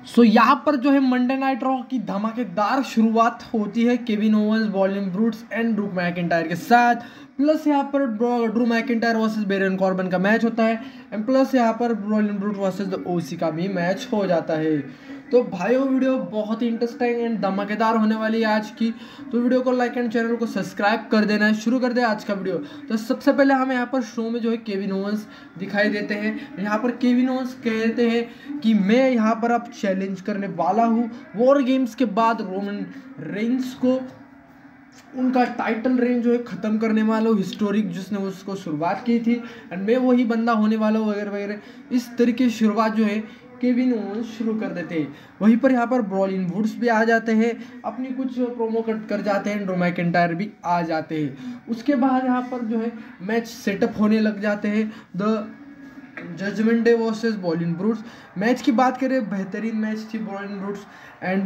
यहाँ पर जो है मंडे नाइट रॉ की धमाकेदार शुरुआत होती है Kevin Owens, Brawling Brutes and Drew McIntyre के साथ। प्लस यहाँ पर Drew McIntyre versus Baron Corbin का मैच होता है एंड प्लस यहाँ पर Brawling Brute versus the OC का भी मैच हो जाता है। तो भाई वो वीडियो बहुत ही इंटरेस्टिंग एंड धमाकेदार होने वाली है आज की। तो वीडियो को लाइक एंड चैनल को सब्सक्राइब कर देना है। शुरू कर दे आज का वीडियो। तो सबसे पहले हमें यहाँ पर शो में जो है केविन ओवेंस दिखाई देते हैं। यहाँ पर केविन ओवेंस कहते हैं कि मैं यहाँ पर अब चैलेंज करने वाला हूँ वॉर गेम्स के बाद रोमन रेंस को, उनका टाइटल रेंज जो है ख़त्म करने वाला हूँ, हिस्टोरिक जिसने उसको शुरुआत की थी एंड मैं वही बंदा होने वाला हूँ वगैरह वगैरह। इस तरीके की शुरुआत जो है केविन ओवेंस शुरू कर देते हैं। वहीं पर यहाँ पर बॉलिन वुड्स भी आ जाते हैं, अपनी कुछ प्रोमो कट कर जाते हैं, ड्रू मैकिंटायर भी आ जाते हैं। उसके बाद यहाँ पर जो है मैच सेटअप होने लग जाते हैं। The Judgment Day versus Brawling Brutes. Match की बात करें, बेहतरीन मैच थी बॉलिन ब्रूट्स एंड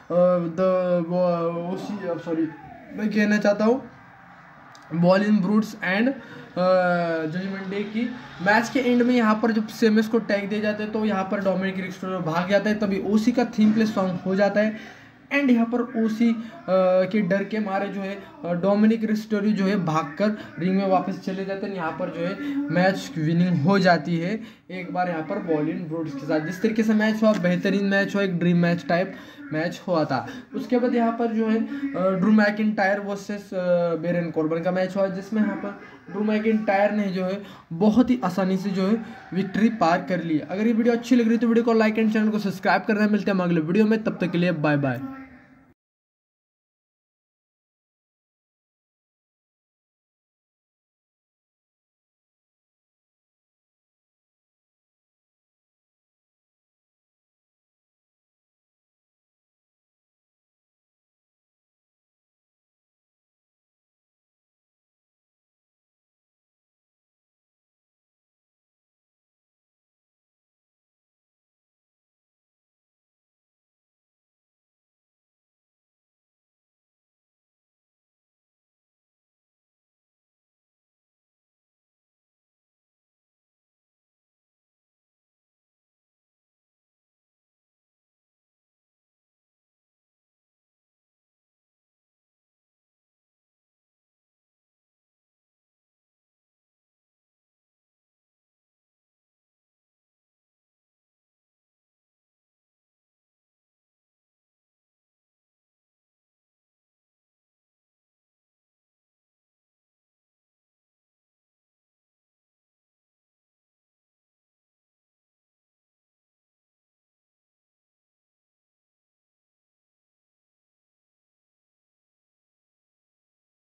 सॉरी मैं कहना चाहता हूँ Brawling Brutes and Judgment Day की। मैच के एंड में यहाँ पर जब सेमेस को टैग दिए जाते हैं तो यहाँ पर डोमिनिक रिक्स्टो भाग जाता है, तभी ओसी का थीम प्ले सॉन्ग हो जाता है एंड यहाँ पर ओसी के डर के मारे जो है डोमिनिक रिस्टोरी जो है भागकर रिंग में वापस चले जाते हैं। यहाँ पर जो है मैच विनिंग हो जाती है एक बार यहाँ पर बॉलिन ब्रूट्स के साथ। जिस तरीके से मैच हुआ, बेहतरीन मैच हुआ, एक ड्रीम मैच टाइप मैच हुआ था। उसके बाद यहाँ पर जो है Drew McIntyre versus Baron Corbin का मैच हुआ, जिसमें यहाँ पर ड्रू मैकिंटायर ने जो है बहुत ही आसानी से जो है विक्ट्री पार कर ली। अगर ये वीडियो अच्छी लग रही है तो वीडियो को लाइक एंड चैनल को सब्सक्राइब करना। मिलते हैं अगले वीडियो में, तब तक के लिए बाय बाय।